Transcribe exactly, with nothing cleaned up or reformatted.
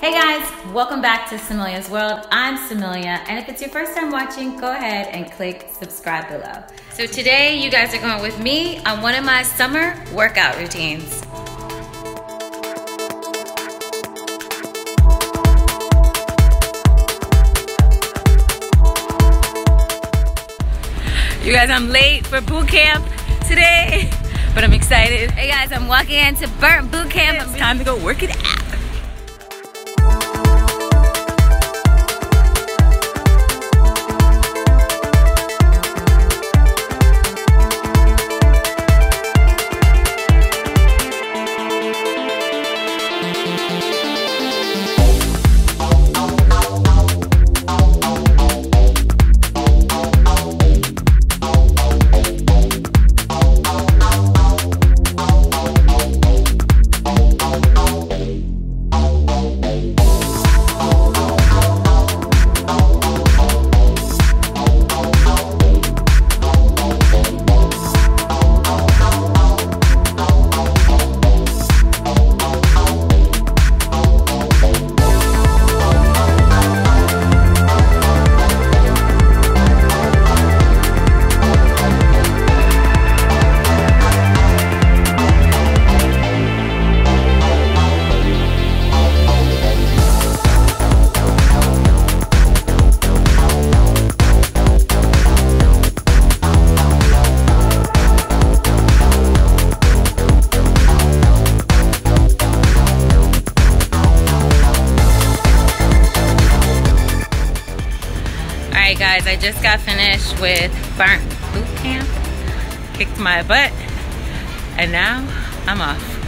Hey guys, welcome back to Samelia's World. I'm Samelia, and if it's your first time watching, go ahead and click subscribe below. So today, you guys are going with me on one of my summer workout routines. You guys, I'm late for boot camp today, but I'm excited. Hey guys, I'm walking into Burnt Boot Camp. It's time to go work it out. Alright guys, I just got finished with Burnt Boot Camp, kicked my butt, and now I'm off.